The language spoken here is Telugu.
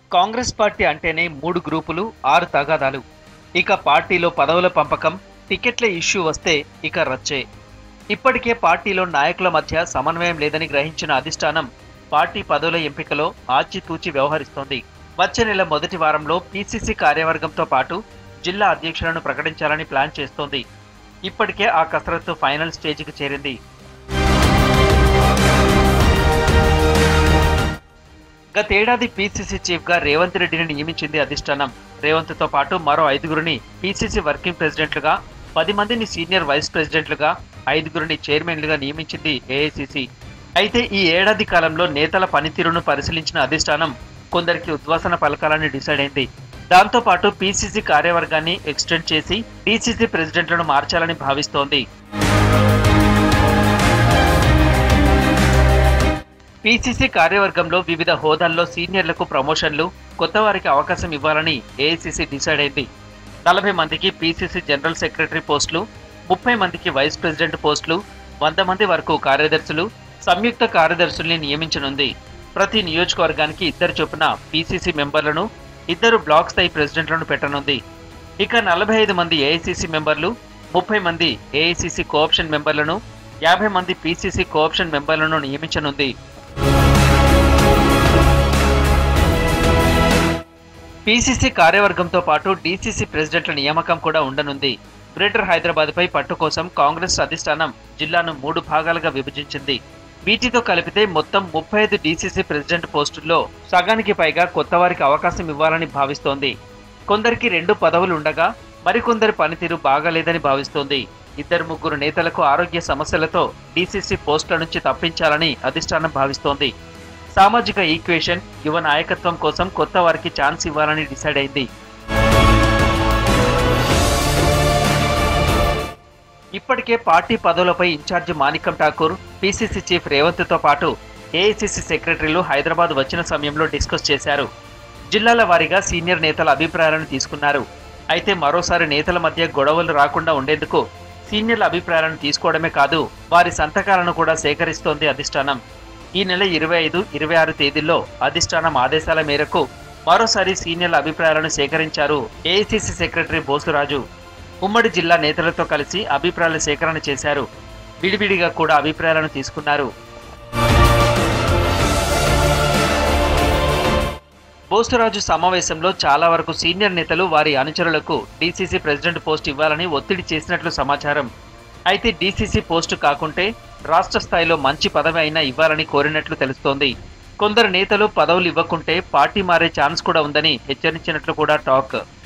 కాంగ్రెస్ పార్టీ అంటేనే 3 గ్రూపులు, 6 తగాదాలు. ఇక పార్టీలో పదవుల పంపకం, టికెట్ల ఇష్యూ వస్తే ఇక రచ్చే. ఇప్పటికే పార్టీలో నాయకుల మధ్య సమన్వయం లేదని గ్రహించిన అధిష్టానం పార్టీ పదవుల ఎంపికలో ఆచితూచి వ్యవహరిస్తోంది. వచ్చే నెల మొదటి వారంలో పీసీసీ కార్యవర్గంతో పాటు జిల్లా అధ్యక్షులను ప్రకటించాలని ప్లాన్ చేస్తోంది. ఇప్పటికే ఆ కసరత్తు ఫైనల్ స్టేజికి చేరింది. గతేడాది పీసీసీ చీఫ్ గా రేవంత్ రెడ్డిని నియమించింది అధిష్టానం. రేవంత్ తో పాటు మరో 5గురిని పీసీసీ వర్కింగ్ ప్రెసిడెంట్లుగా, 10 మందిని సీనియర్ వైస్ ప్రెసిడెంట్లుగా, 5గురిని చైర్మన్లుగా నియమించింది ఏఐసీసీ. అయితే ఈ ఏడాది కాలంలో నేతల పనితీరును పరిశీలించిన అధిష్టానం కొందరికి ఉద్వాసన పలకాలని డిసైడ్ అయింది. దాంతో పాటు పీసీసీ కార్యవర్గాన్ని ఎక్స్టెండ్ చేసి డీసీసీ ప్రెసిడెంట్లను మార్చాలని భావిస్తోంది. పీసీసీ కార్యవర్గంలో వివిధ హోదాల్లో సీనియర్లకు ప్రమోషన్లు, కొత్త వారికి అవకాశం ఇవ్వాలని ఏఐసీసీ డిసైడ్ అయింది. 40 మందికి పీసీసీ జనరల్ సెక్రటరీ పోస్టులు, 30 మందికి వైస్ ప్రెసిడెంట్ పోస్టులు, 100 మంది వరకు కార్యదర్శులు, సంయుక్త కార్యదర్శుల్ని నియమించనుంది. ప్రతి నియోజకవర్గానికి 2 చొప్పున పీసీసీ మెంబర్లను, 2 బ్లాక్ స్థాయి ప్రెసిడెంట్లను పెట్టనుంది. ఇక 45 మంది ఏఐసీసీ మెంబర్లు, 30 మంది ఏఐసీసీ కోఆప్షన్ మెంబర్లను, 50 మంది పీసీసీ కోఆప్షన్ మెంబర్లను నియమించనుంది. పీసీసీ కార్యవర్గంతో పాటు డీసీసీ ప్రెసిడెంట్ల నియామకం కూడా ఉండనుంది. గ్రేటర్ హైదరాబాద్ పై పట్టు కోసం కాంగ్రెస్ అధిష్టానం జిల్లాను 3 భాగాలుగా విభజించింది. వీటితో కలిపితే మొత్తం 35 డీసీసీ ప్రెసిడెంట్ పోస్టుల్లో సగానికి పైగా కొత్త వారికి అవకాశం ఇవ్వాలని భావిస్తోంది. కొందరికి 2 పదవులు ఉండగా మరికొందరి పనితీరు బాగాలేదని భావిస్తోంది. 2-3 నేతలకు ఆరోగ్య సమస్యలతో డీసీసీ పోస్టుల నుంచి తప్పించాలని అధిష్టానం భావిస్తోంది. సామాజిక ఈక్వేషన్, యువ నాయకత్వం కోసం కొత్త వారికి ఛాన్స్ ఇవ్వాలని డిసైడ్ అయింది. ఇప్పటికే పార్టీ పదవులపై in charge Manickam Thakur, PCC chief Revanth తో పాటు ఏఐసీసీ సెక్రటరీలు హైదరాబాద్ వచ్చిన సమయంలో డిస్కస్ చేశారు. జిల్లాల వారీగా సీనియర్ నేతల అభిప్రాయాలను తీసుకున్నారు. అయితే మరోసారి నేతల మధ్య గొడవలు రాకుండా ఉండేందుకు సీనియర్ల అభిప్రాయాలను తీసుకోవడమే కాదు, వారి సంతకాలను కూడా సేకరిస్తోంది అధిష్టానం. ఈ నెల 25, 26 తేదీల్లో అధిష్టానం ఆదేశాల మేరకు మరోసారి సీనియర్ల అభిప్రాయాలను సేకరించారు ఏఐసీసీ సెక్రటరీ బోసురాజు. ఉమ్మడి జిల్లా నేతలతో కలిసి అభిప్రాయాల సేకరణ చేశారు. విడివిడిగా కూడా అభిప్రాయాలను తీసుకున్నారు. బోసురాజు సమావేశంలో చాలా వరకు సీనియర్ నేతలు వారి అనుచరులకు డీసీసీ ప్రెసిడెంట్ పోస్ట్ ఇవ్వాలని ఒత్తిడి చేసినట్లు సమాచారం. అయితే డీసీసీ పోస్టు కాకుంటే రాష్ట్ర స్థాయిలో మంచి పదవి అయినా ఇవ్వాలని కోరినట్లు తెలుస్తోంది. కొందరు నేతలు పదవులు ఇవ్వకుంటే పార్టీ మారే ఛాన్స్ కూడా ఉందని హెచ్చరించినట్లు కూడా టాక్.